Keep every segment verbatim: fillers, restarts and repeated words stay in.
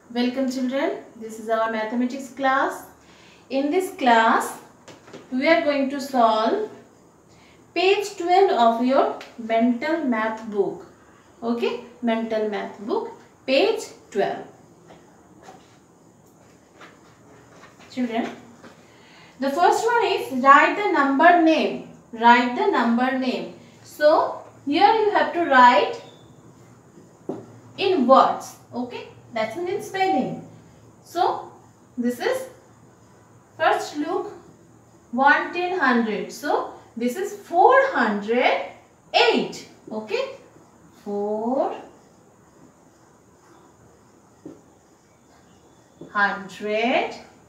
Welcome children, this is our mathematics class. In this class, we are going to solve page twelve of your mental math book. Okay, mental math book, page twelve. Children, the first one is write the number name. Write the number name. So, here you have to write in words. Okay, that's in spelling. So, this is first look one, ten, one hundred. So, this is four hundred eight. Okay, four hundred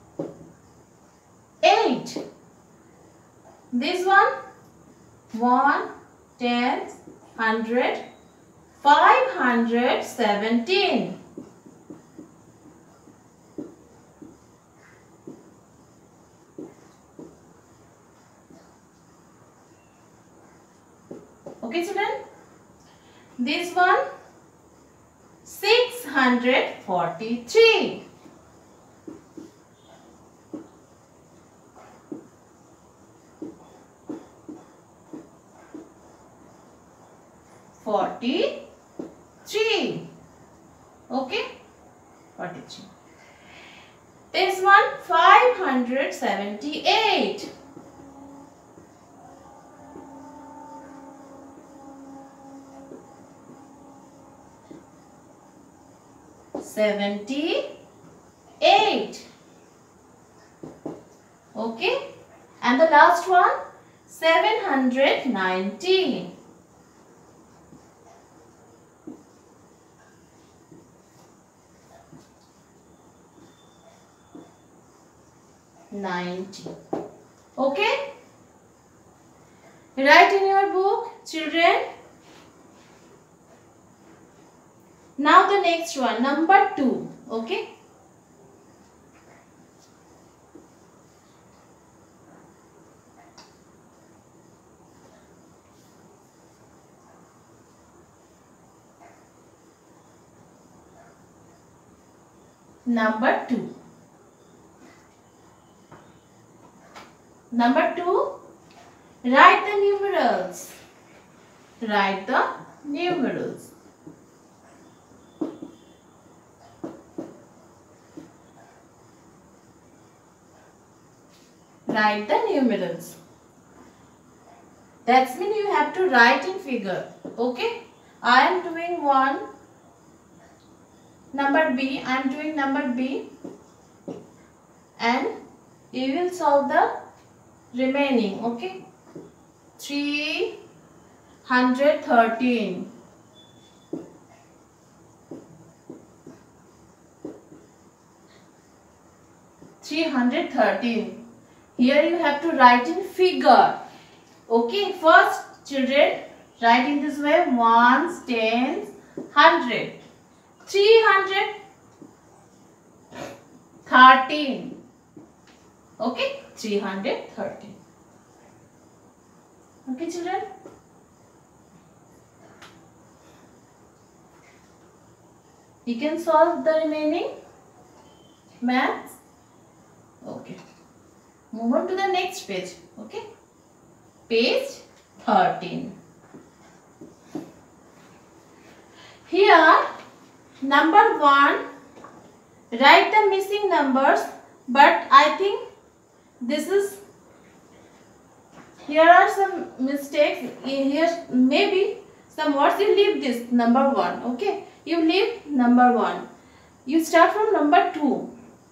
eight. This one one, ten, one hundred, five hundred seventeen. Okay children, this one six hundred forty-three. forty-three. Okay, forty-three. This one five hundred seventy-eight. seventy-eight. Okay, and the last one seven hundred ninety. ninety. Okay, write in your book children. Now the next one, number two. Okay, number two. Number two, write the numerals. Write the numerals. Write the numerals. That means you have to write in figure. Okay, I am doing one. Number B, I am doing number B, and you will solve the remaining. Okay, three hundred thirteen. three hundred thirteen. Here you have to write in figure. Okay, first children, write in this way: ones, tens, hundred. three hundred thirteen. Okay, three hundred thirteen. Okay children, you can solve the remaining maths. Okay, move on to the next page. Okay, page thirteen. Here, number one, write the missing numbers, but I think this is, here are some mistakes. Here maybe some words you leave this number one. Okay, you leave number one. You start from number two.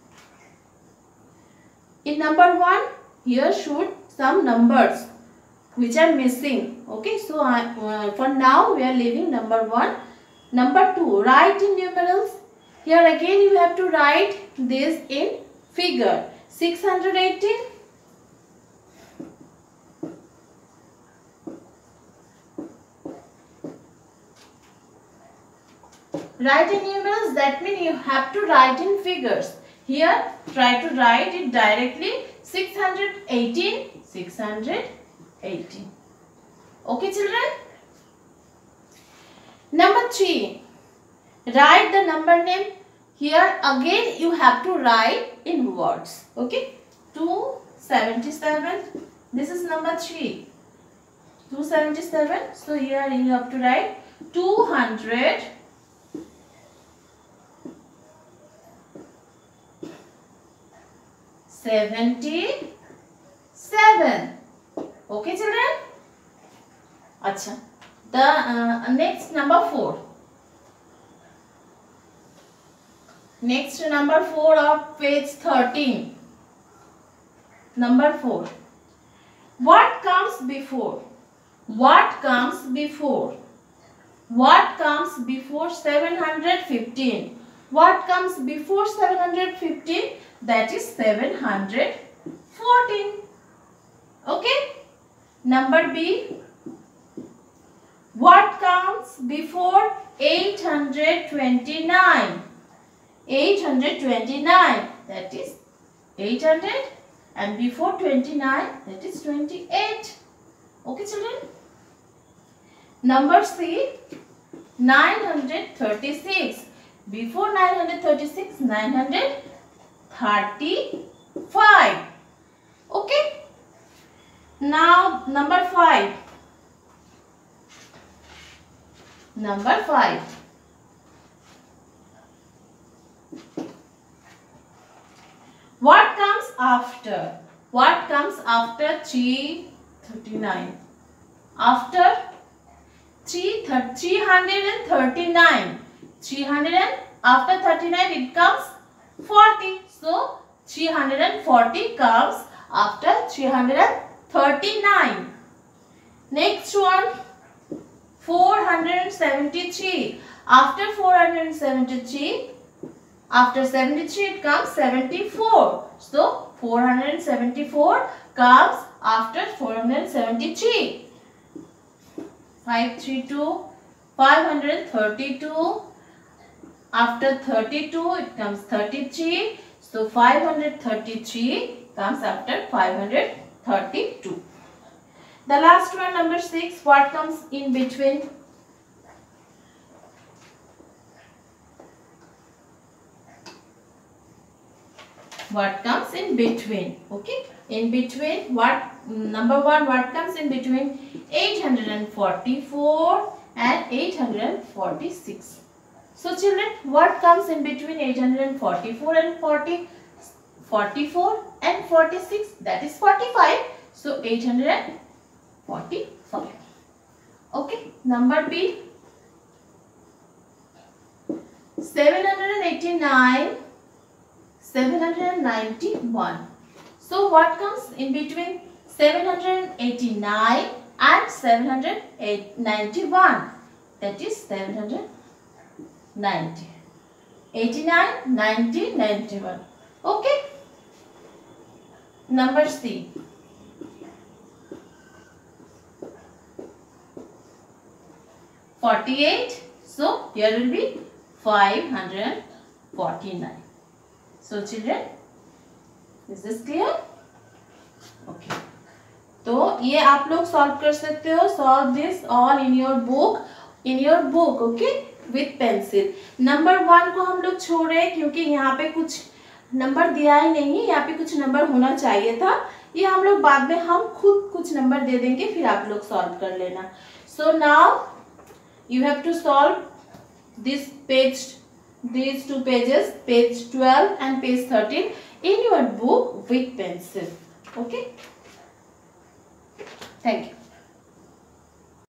In number one, here should some numbers which are missing. Okay, so I, uh, for now we are leaving number one. Number two, write in numerals. Here again you have to write this in figure. six hundred eighteen. Write in numerals, that means you have to write in figures. Here try to write it directly. six hundred eighteen. six hundred eighteen. Okay children. Number three, write the number name here again you have to write in words. Okay, two seventy-seven. This is number three. two seventy-seven. So here you have to write two hundred seventy-seven. Okay, children. Acha. The uh, next number four. Next number four of page thirteen. Number four. What comes before? What comes before? What comes before seven hundred fifteen? What comes before seven hundred fifteen? That is seven hundred fourteen. Okay. Number B. What comes before eight hundred twenty-nine? eight hundred twenty-nine. That is eight hundred. And before twenty-nine, that is twenty-eight. Okay, children. Number C. nine hundred thirty-six. Before nine hundred thirty-six, nine hundred thirty-five. Okay. Now number five. Number five. What comes after? What comes after three thirty-nine? After three hundred thirty-nine. three hundred and after thirty-nine it comes forty. So three hundred forty comes after three hundred thirty-nine. Next one, four hundred seventy-three. After four hundred seventy-three, after seventy-three it comes seventy-four. So four hundred seventy-four comes after four hundred seventy-three. five hundred thirty-two, five hundred thirty-two. After thirty-two it comes thirty-three. So five hundred thirty-three comes after five hundred thirty-two. The last one, number six. What comes in between? What comes in between? Okay. In between, what number one, what comes in between eight hundred forty-four and eight hundred forty-six? So children, what comes in between eight hundred forty-four and forty, forty-four and forty-six? That is forty-five. So eight hundred forty-five. Okay. Number B. seven hundred eighty-nine, seven hundred ninety-one. So what comes in between seven hundred eighty-nine and seven hundred ninety-one? That is seven hundred ninety. eighty-nine, ninety, ninety-one. Okay. Number C. forty-eight. So here will be five hundred forty-nine. So children, is this clear? Okay. तो ये आप लोग solve कर सकते हो. Solve this all in your book, in your book. Okay, with pencil. Number one को हम लोग छोड़े क्योंकि यहाँ पे कुछ नंबर दिया ही नहीं. यहाँ पे कुछ नंबर होना चाहिए था. ये हम लोग बाद में हम खुद कुछ नंबर दे देंगे, फिर आप लोग सॉल्व कर लेना. So now you have to solve this page, these two pages, page twelve and page thirteen in your book with pencil. Okay. Thank you.